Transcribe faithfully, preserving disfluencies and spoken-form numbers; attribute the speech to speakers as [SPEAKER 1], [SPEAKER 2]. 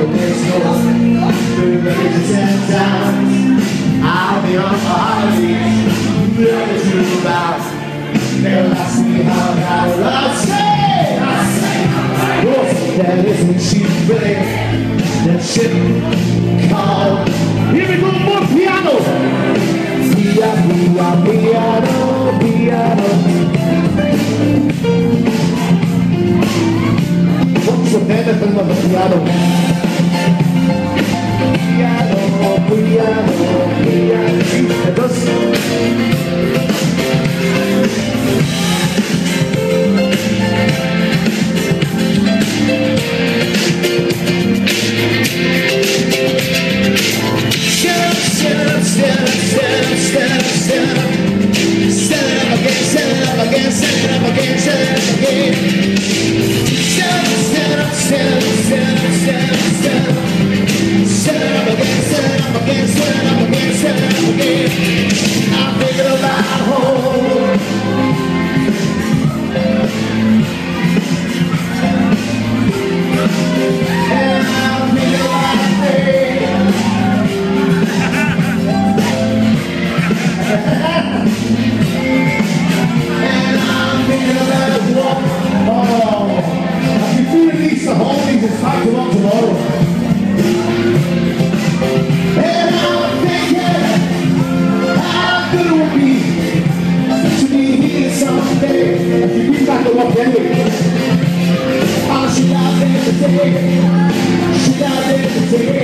[SPEAKER 1] there's no food that is ten times. I'll be on holidays, never to about. They'll ask me how how I'll say, I'll say, oh, that isn't cheap, really. That shit called. Here we go, more piano. Piano, piano, piano. What's the benefit of the piano? Piano, piano, piano. It does. Should I dare to take